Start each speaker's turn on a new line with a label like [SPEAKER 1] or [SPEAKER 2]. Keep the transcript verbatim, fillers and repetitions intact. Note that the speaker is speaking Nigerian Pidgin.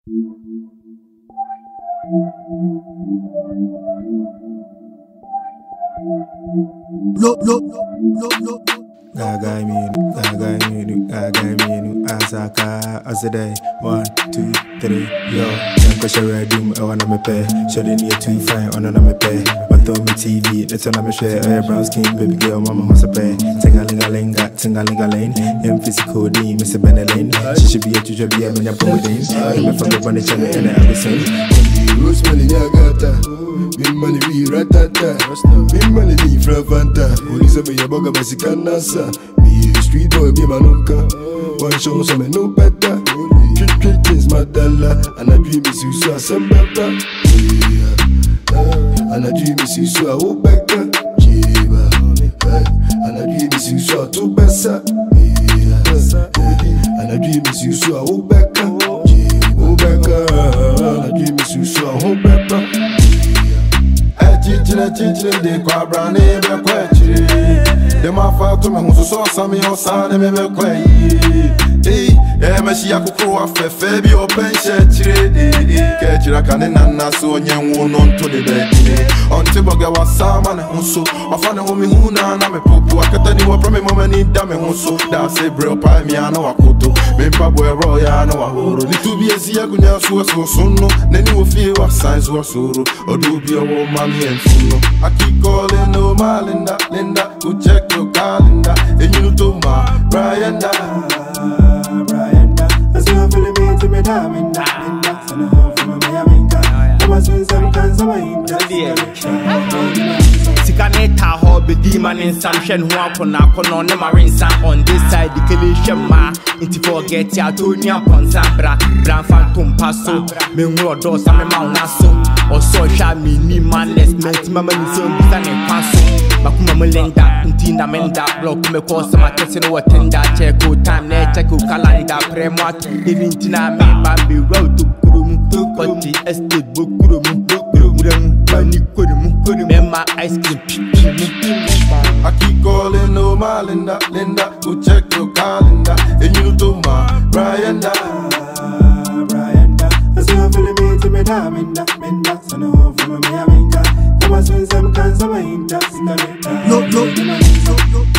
[SPEAKER 1] Look, look, look, look.
[SPEAKER 2] Gaga minu, gaga minu, gaga minu, asakaa, asaday, one, two, three, yo. Yanko share doom, I wanna me pay. Shouldn't need too fine, on me pay. But on me T V, let's on me share. Oh, brown skin, baby girl, mama must pay. Tingalingalinga, tingalingaling. Young physical D, Mister Benelane. She should be a teacher, be a man, I'm from the bunny channel, and I will sing.
[SPEAKER 3] Rosemary Yagata, Bimani be ratata, Bimani be fravanta, Ulisabe Yaboga Basicanasa, be a street boy, be manuka, one show some no better, treat treat is Madala, and I dream is you saw some better, and I dream is you saw who better, Jiba, and I dream is you saw two better, and I dream is you saw who better. I dream is you so whole pepper. A teacher, a teacher, they quite brown, never quite. The mafia to me who saw some of your son, and never quite. Hey, Messiah, who are Fabi or Pension, catch your cannon and Nasso, and young woman to the bed. On Tiboga was Saman and Husso, I found a woman who now I'm a popo. I can't tell you from a moment in Dame Husso, that's a bro, Pamiano, Akuto, Mempabo, Royano, Ahoro. To be a Ziagunia, so soon, then you will feel what signs were sorrow, or do be a woman and Funo. I keep calling no Malinda, Linda, who check your calendar, and you know my Brian. As you feel me to be damn in that, in that, and a half from my America. I was in some kinds of
[SPEAKER 4] Sikaneta hobby demon in some shen who are on a marine sound on this side, the Kalisham ma, into forget ya to Nia Ponsabra, Grand Phantom Passo, Menro Dos, and Maunaso, or social me, manless, Mamma, and Passo. Makuma Melinda, Untina Menda, block me cause some casino attender, check time, check calendar, premat, living Tina, me, Bambi, road to Kurum, to Kotti, estate book, Kurum, Kurum, Bunny Kurum, Kurum, my ice cream.
[SPEAKER 3] I keep calling no Malinda, Linda, who check your calendar, and you know my Brian. As you feel me to be damn in that, Menda, and a half from my America. I was in some kinds of
[SPEAKER 1] Look, look, look, look.